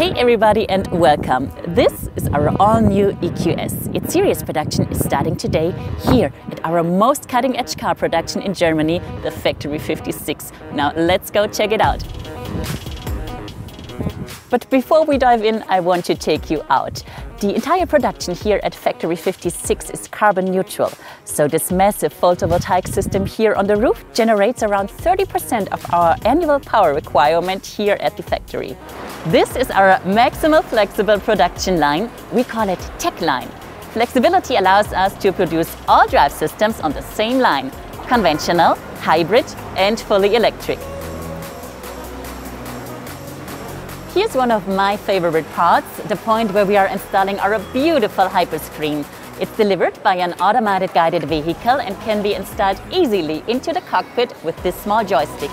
Hey everybody and welcome! This is our all-new EQS. Its series production is starting today here at our most cutting-edge car production in Germany, the Factory 56. Now let's go check it out! But before we dive in, I want to take you out. The entire production here at Factory 56 is carbon neutral. So this massive photovoltaic system here on the roof generates around 30% of our annual power requirement here at the factory. This is our maximal flexible production line. We call it Tech Line. Flexibility allows us to produce all drive systems on the same line: conventional, hybrid and fully electric. Here's one of my favorite parts, the point where we are installing our beautiful Hyperscreen. It's delivered by an automated guided vehicle and can be installed easily into the cockpit with this small joystick.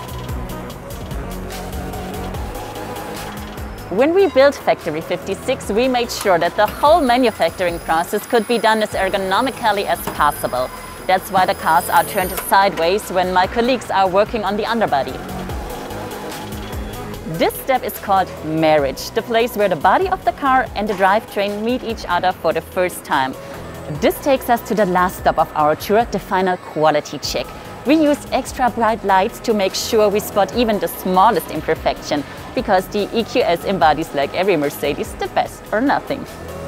When we built Factory 56, we made sure that the whole manufacturing process could be done as ergonomically as possible. That's why the cars are turned sideways when my colleagues are working on the underbody. This step is called marriage, the place where the body of the car and the drivetrain meet each other for the first time. This takes us to the last stop of our tour, the final quality check. We use extra bright lights to make sure we spot even the smallest imperfection, because the EQS embodies, like every Mercedes, the best or nothing.